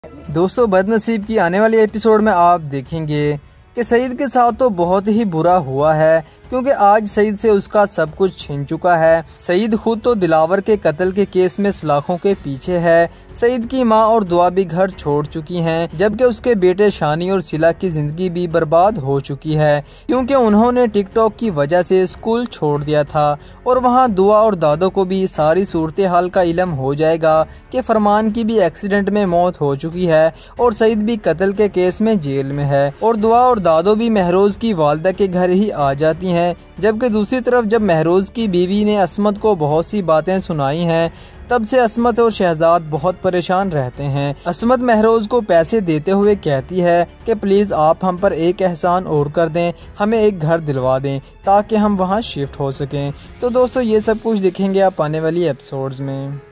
दोस्तों बदनसीब की आने वाली एपिसोड में आप देखेंगे कि सईद के साथ तो बहुत ही बुरा हुआ है, क्योंकि आज सईद से उसका सब कुछ छीन चुका है। सईद खुद तो दिलावर के कत्ल के केस में सलाखों के पीछे है। सईद की मां और दुआ भी घर छोड़ चुकी हैं, जबकि उसके बेटे शानी और सिला की जिंदगी भी बर्बाद हो चुकी है, क्योंकि उन्होंने टिकटॉक की वजह से स्कूल छोड़ दिया था। और वहां दुआ और दादो को भी सारी सूरत हाल का इल्म हो जाएगा कि फरमान की भी एक्सीडेंट में मौत हो चुकी है और सईद भी कत्ल के केस में जेल में है। और दुआ और दादो भी महरोज की वालदा के घर ही आ जाती हैं। जबकि दूसरी तरफ जब महरोज की बीवी ने असमत को बहुत सी बातें सुनाई हैं, तब से असमत और शहजाद बहुत परेशान रहते हैं। असमत महरोज को पैसे देते हुए कहती है कि प्लीज आप हम पर एक एहसान और कर दें, हमें एक घर दिलवा दें ताकि हम वहां शिफ्ट हो सकें। तो दोस्तों ये सब कुछ देखेंगे आप आने वाली एपिसोड्स में।